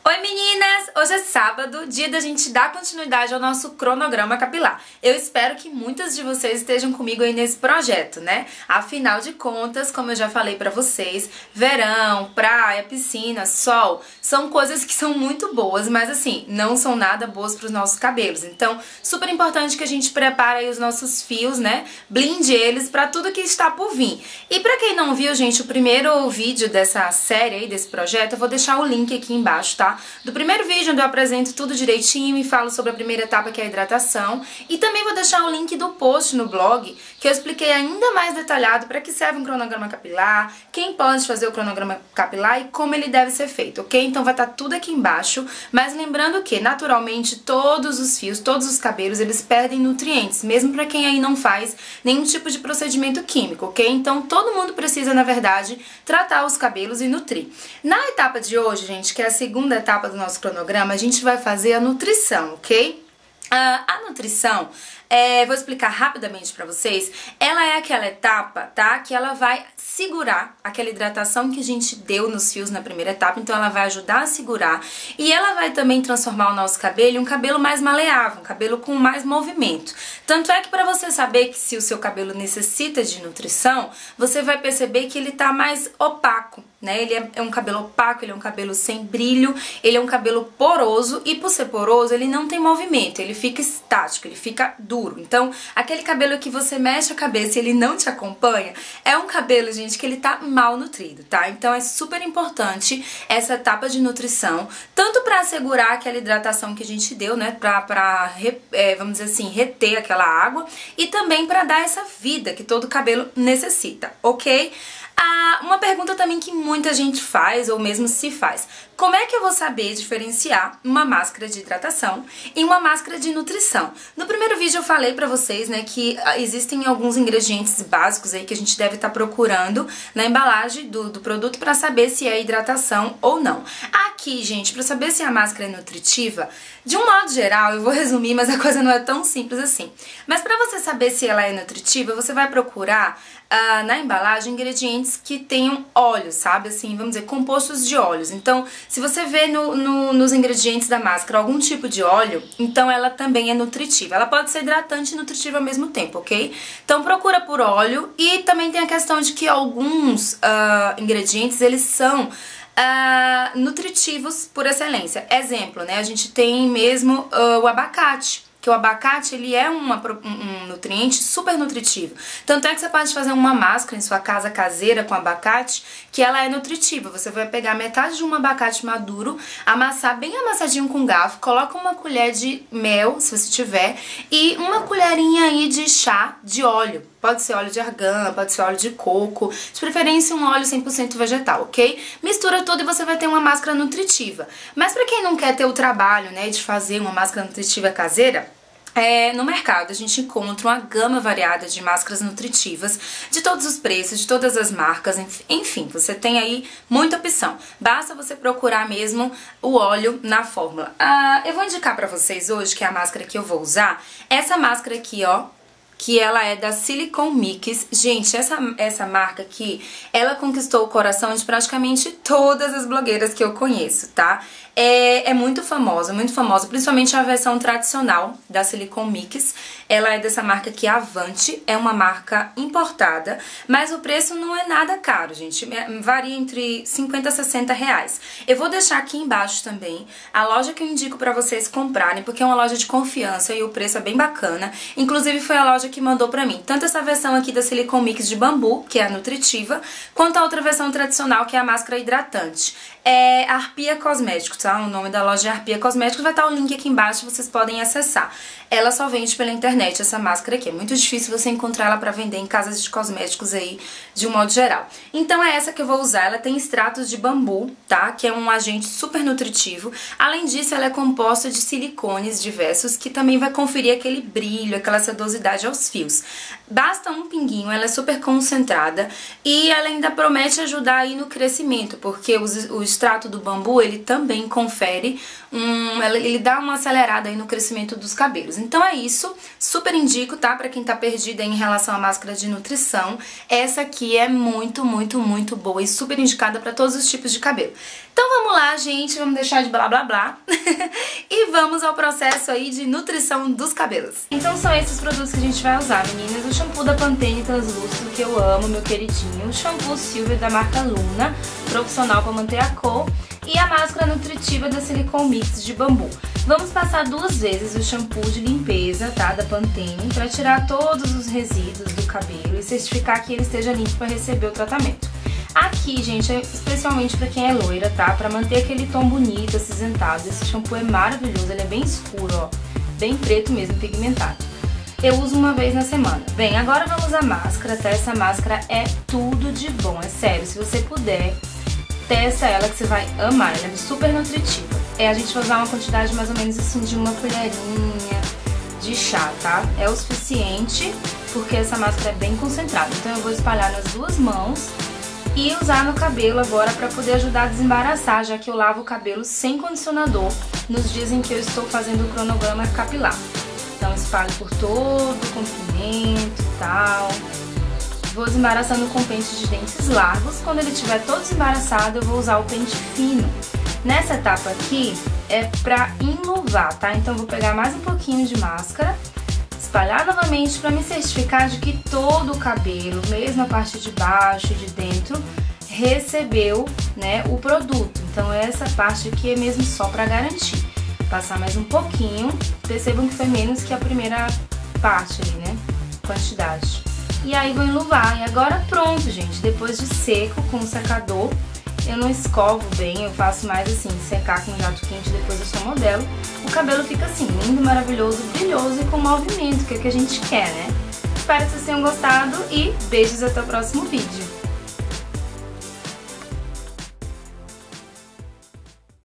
Oi meninas! Hoje é sábado, dia da gente dar continuidade ao nosso cronograma capilar. Eu espero que muitas de vocês estejam comigo aí nesse projeto, né? Afinal de contas, como eu já falei pra vocês, verão, praia, piscina, sol, são coisas que são muito boas, mas assim, não são nada boas pros nossos cabelos. Então, super importante que a gente prepare aí os nossos fios, né? Blinde eles pra tudo que está por vir. E pra quem não viu, gente, o primeiro vídeo dessa série aí, desse projeto, eu vou deixar o link aqui embaixo, tá? Do primeiro vídeo onde eu apresento tudo direitinho e falo sobre a primeira etapa, que é a hidratação, e também vou deixar o link do post no blog que eu expliquei ainda mais detalhado para que serve um cronograma capilar, quem pode fazer o cronograma capilar e como ele deve ser feito, ok? Então vai estar tudo aqui embaixo, mas lembrando que naturalmente todos os fios, todos os cabelos, eles perdem nutrientes, mesmo para quem aí não faz nenhum tipo de procedimento químico, ok? Então todo mundo precisa, na verdade, tratar os cabelos e nutrir. Na etapa de hoje, gente, que é a segunda etapa do nosso cronograma, a gente vai fazer a nutrição, ok? A nutrição, vou explicar rapidamente pra vocês, ela é aquela etapa, tá? Que ela vai segurar aquela hidratação que a gente deu nos fios na primeira etapa, então ela vai ajudar a segurar e ela vai também transformar o nosso cabelo em um cabelo mais maleável, um cabelo com mais movimento. Tanto é que pra você saber que se o seu cabelo necessita de nutrição, você vai perceber que ele tá mais opaco, né? Ele é um cabelo opaco, ele é um cabelo sem brilho, ele é um cabelo poroso e por ser poroso ele não tem movimento, ele fica estático, ele fica duro. Então aquele cabelo que você mexe a cabeça e ele não te acompanha, é um cabelo, gente, que ele tá mal nutrido, tá? Então é super importante essa etapa de nutrição, tanto pra assegurar aquela hidratação que a gente deu, né? Vamos dizer assim, reter aquela água e também pra dar essa vida que todo cabelo necessita, ok? Uma pergunta também que muita gente faz, ou mesmo se faz: como é que eu vou saber diferenciar uma máscara de hidratação e uma máscara de nutrição? No primeiro vídeo eu falei pra vocês, né, que existem alguns ingredientes básicos aí que a gente deve estar procurando na embalagem do produto pra saber se é hidratação ou não. Aqui, gente, pra saber se a máscara é nutritiva, de um modo geral, eu vou resumir, mas a coisa não é tão simples assim. Mas pra você saber se ela é nutritiva, você vai procurar na embalagem ingredientes que tenham óleo, sabe? Assim, vamos dizer, compostos de óleos. Então, se você vê nos ingredientes da máscara algum tipo de óleo, então ela também é nutritiva. Ela pode ser hidratante e nutritiva ao mesmo tempo, ok? Então procura por óleo. E também tem a questão de que alguns ingredientes, eles são nutritivos por excelência. Exemplo, né? A gente tem mesmo o abacate. Que o abacate, ele é um nutriente super nutritivo. Tanto é que você pode fazer uma máscara em sua casa caseira com abacate, que ela é nutritiva. Você vai pegar metade de um abacate maduro, amassar bem amassadinho com garfo, coloca uma colher de mel, se você tiver, e uma colherinha aí de chá de óleo. Pode ser óleo de argan, pode ser óleo de coco, de preferência um óleo 100% vegetal, ok? Mistura tudo e você vai ter uma máscara nutritiva. Mas pra quem não quer ter o trabalho, né, de fazer uma máscara nutritiva caseira, no mercado a gente encontra uma gama variada de máscaras nutritivas, de todos os preços, de todas as marcas, enfim, você tem aí muita opção. Basta você procurar mesmo o óleo na fórmula. Eu vou indicar pra vocês hoje, que é a máscara que eu vou usar, essa máscara aqui, ó, que ela é da Silicone Mix. Gente, essa marca aqui, ela conquistou o coração de praticamente todas as blogueiras que eu conheço, tá? É muito famosa, principalmente a versão tradicional da Silicone Mix. Ela é dessa marca aqui, Avante, é uma marca importada, mas o preço não é nada caro, gente, varia entre 50 a 60 reais. Eu vou deixar aqui embaixo também a loja que eu indico pra vocês comprarem, porque é uma loja de confiança e o preço é bem bacana. Inclusive foi a loja que mandou pra mim tanto essa versão aqui da Silicone Mix de bambu, que é a nutritiva, quanto a outra versão tradicional, que é a máscara hidratante. É Arpia Cosméticos, tá? O nome da loja é Arpia Cosméticos, vai estar o link aqui embaixo, vocês podem acessar. Ela só vende pela internet, essa máscara aqui. É muito difícil você encontrar ela pra vender em casas de cosméticos aí, de um modo geral. Então é essa que eu vou usar. Ela tem extratos de bambu, tá? Que é um agente super nutritivo. Além disso, ela é composta de silicones diversos, que também vai conferir aquele brilho, aquela sedosidade aos fios. Basta um pinguinho, ela é super concentrada e ela ainda promete ajudar aí no crescimento, porque o extrato do bambu, ele também confere ele dá uma acelerada aí no crescimento dos cabelos. Então é isso, super indico, tá? Pra quem tá perdida em relação à máscara de nutrição, essa aqui é muito, muito, muito boa e super indicada pra todos os tipos de cabelo. Então vamos lá, gente, vamos deixar de blá blá blá e vamos ao processo aí de nutrição dos cabelos. Então são esses produtos que a gente vai usar, meninas. O shampoo da Pantene Translúcido, que eu amo, meu queridinho. O shampoo Silver da marca Luna, profissional pra manter a cor. E a máscara nutritiva da Silicone Mix de bambu. Vamos passar 2 vezes o shampoo de limpeza, tá, da Pantene, pra tirar todos os resíduos do cabelo e certificar que ele esteja limpo para receber o tratamento. Aqui, gente, é especialmente pra quem é loira, tá? Pra manter aquele tom bonito, acinzentado. Esse shampoo é maravilhoso, ele é bem escuro, ó. Bem preto mesmo, pigmentado. Eu uso uma vez na semana. Bem, agora vamos à máscara, tá? Essa máscara é tudo de bom, é sério. Se você puder, testa ela que você vai amar, ela é super nutritiva. A gente vai usar uma quantidade mais ou menos assim de uma colherinha de chá, tá? É o suficiente, porque essa máscara é bem concentrada. Então eu vou espalhar nas 2 mãos e usar no cabelo agora para poder ajudar a desembaraçar, já que eu lavo o cabelo sem condicionador nos dias em que eu estou fazendo o cronograma capilar. Então espalho por todo o comprimento e tal. Vou desembaraçando com pente de dentes largos. Quando ele estiver todo desembaraçado, eu vou usar o pente fino. Nessa etapa aqui é pra enluvar, tá? Então eu vou pegar mais um pouquinho de máscara, espalhar novamente para me certificar de que todo o cabelo, mesmo a parte de baixo e de dentro, recebeu, né, o produto. Então essa parte aqui é mesmo só para garantir. Passar mais um pouquinho, percebam que foi menos que a primeira parte ali, né, quantidade. E aí vou enluvar. E agora pronto, gente, depois de seco com o secador, eu não escovo bem, eu faço mais assim, secar com jato quente, depois eu só modelo. O cabelo fica assim, lindo, maravilhoso, brilhoso e com movimento, que é o que a gente quer, né? Espero que vocês tenham gostado e beijos até o próximo vídeo.